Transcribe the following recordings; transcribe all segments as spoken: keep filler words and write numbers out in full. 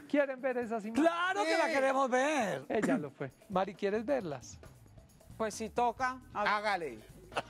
¿Quieren ver esas imágenes? ¡Claro que la queremos ver! Ella lo fue. Mari, ¿quieres verlas? Pues si toca. Hágale.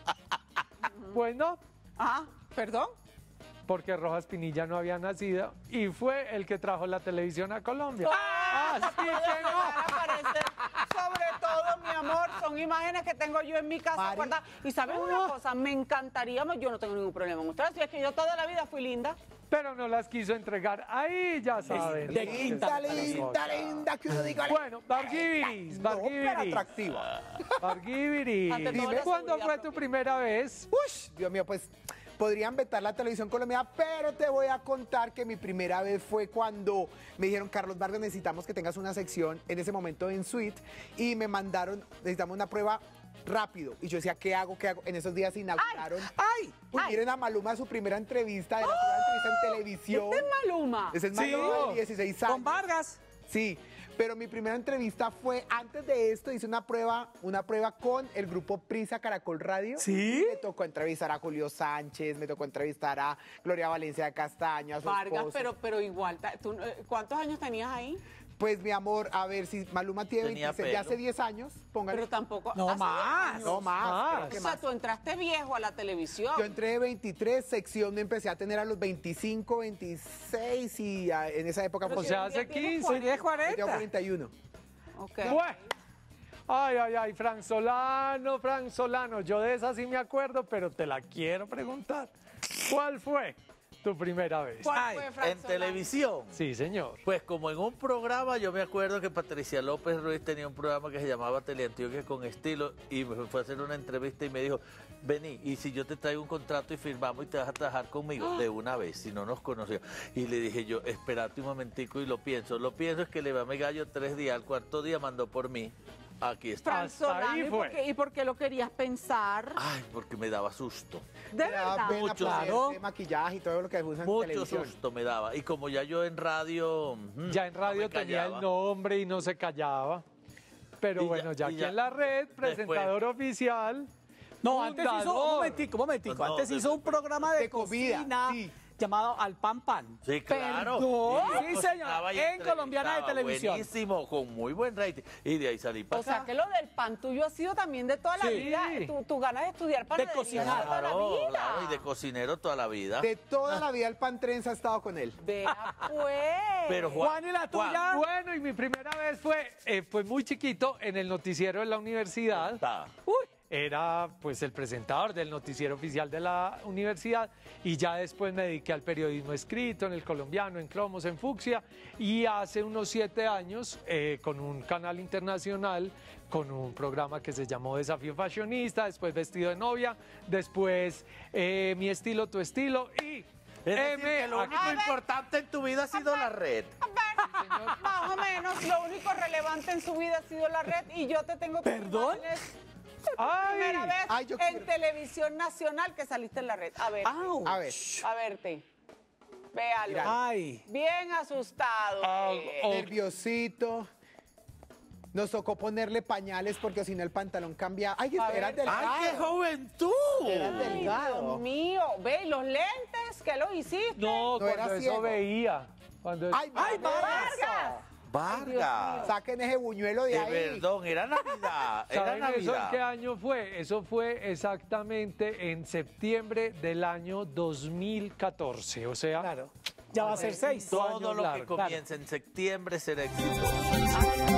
Pues no, Ah, ¿perdón? porque Rojas Pinilla no había nacido y fue el que trajo la televisión a Colombia. ¡Ah! Así que no. Aparecer. Sobre todo, mi amor, son imágenes que tengo yo en mi casa, Mari. guardadas. Y ¿sabes una cosa? Me encantaría, yo no tengo ningún problema en mostrar, si es que yo toda la vida fui linda. Pero no las quiso entregar. Ahí ya saben. de quinta. Linda, linda, linda, que uno diga. Bueno, Barguibiris, No, pero Barguibiris. atractiva. Barguibiris. Ante todo, la ¿Cuándo seguridad fue tu propia. primera vez? Uy, Dios mío, pues podrían vetar la televisión colombiana, pero te voy a contar que mi primera vez fue cuando me dijeron, Carlos Vargas, necesitamos que tengas una sección en ese momento en Suite, y me mandaron, necesitamos una prueba rápido. Y yo decía, ¿qué hago? ¿Qué hago? En esos días inauguraron. ¡Ay! Uy, Ay. miren a Maluma, su primera entrevista, de la primera entrevista en televisión. ¿Este es Maluma? Ese es Sí. Maluma de dieciséis años. Con Vargas. Sí, pero mi primera entrevista fue, antes de esto, hice una prueba, una prueba con el grupo Prisa Caracol Radio. ¿Sí? Me tocó entrevistar a Julio Sánchez, me tocó entrevistar a Gloria Valencia de Castaño, a su Vargas, esposo. pero, pero igual, ta- ¿tú, eh, ¿cuántos años tenías ahí? Pues, mi amor, a ver, si Maluma tiene Tenía veintiséis, de hace pelo. diez años, póngale. Pero tampoco... No ¿hace más. diez No años? más, Más. pero O ¿qué sea, más? tú entraste viejo a la televisión. Yo entré de veintitrés, sección me empecé a tener a los veinticinco, veintiséis, y ah, en esa época Pero O fue... si sea, hoy día hace tienes quince. Soy de Yo cuarenta. tengo cuarenta y uno. Ok. Bueno. Ay, ay, ay, Fran Solano, Fran Solano. Yo de esa sí me acuerdo, pero te la quiero preguntar. ¿Cuál fue tu primera vez? ¿Cuál Ay, fue, Fran en Solano? televisión. Sí, señor. Pues como en un programa, yo me acuerdo que Patricia López Ruiz tenía un programa que se llamaba Teleantioquia con Estilo, y me fue a hacer una entrevista y me dijo, vení, y si yo te traigo un contrato y firmamos y te vas a trabajar conmigo de una vez, si no nos conocíamos. Y le dije yo, espérate un momentico y lo pienso. Lo pienso es que le va a gallo tres días, al cuarto día mandó por mí. Aquí está. Fran Hasta Solano, ahí ¿y fue. por, qué, ¿y por qué lo querías pensar? Ay, porque me daba susto. ¿De Me daba verdad? pena Mucho, ponerse claro. maquillaje y todo lo que usan en Mucho televisión. susto me daba. Y como ya yo en radio... mm, Ya en no radio me tenía el callaba. nombre y no se callaba. Pero Y ya- bueno, ya y aquí ya- en la red, después- presentador oficial. No, antes hizo, un fundador. momentico, un momentico, No, antes de- hizo un programa de, de comida, cocina sí. llamado Al Pan Pan. Sí, claro. Perdón. Y yo Sí, cocinaba señor, y en Colombiana de entrevistaba, Televisión. Buenísimo, con muy buen rating. Y de ahí salí para O sea, que lo del pan tuyo ha sido también de toda la Sí. vida. Tu, tu ganas de estudiar panadería cocinar. toda la Claro, vida. claro, y de cocinero toda la vida. De toda la vida el pan trenza ha estado con él. Vea, pues. Pero Juan, Juan, ¿y la Juan, tuya? Bueno, y mi primera vez fue, eh, pues muy chiquito, en el noticiero de la universidad. está. Uy, era pues el presentador del noticiero oficial de la universidad, y ya después me dediqué al periodismo escrito, en El Colombiano, en Cromos, en Fucsia, y hace unos siete años eh, con un canal internacional, con un programa que se llamó Desafío Fashionista, después Vestido de Novia, después eh, Mi Estilo, Tu Estilo, y Es decir, M, que lo único A ver. importante en tu vida ha sido la red. A ver, más o menos, lo único relevante en su vida ha sido la red, y yo te tengo que ¿Perdón? imágenes. ¡Ay! Primera vez Ay, yo en quiero- televisión nacional que saliste en la red. A ver, Au. A ver. a verte. Véalo. Mira. Ay. Bien asustado. Ah, eh. oh. Nerviosito. Nos tocó ponerle pañales porque si no el pantalón cambia. ¡Ay, A era ver. delgado! ¡Ay, qué juventud! Era Ay, delgado. Dios mío. Ve, ¿y los lentes? ¿Qué lo hiciste? No, No, era cuando eso ciego. veía. Cuando ¡Ay, ¡Ay, Vargas! Vargas! Vargas. Saquen ese buñuelo de De ahí. perdón, era Navidad. Era ¿Saben eso en Navidad. qué año fue? Eso fue exactamente en septiembre del año dos mil catorce, o sea, Claro. Ya va a ser seis. Todo años lo que largos. comienza en septiembre será exitoso.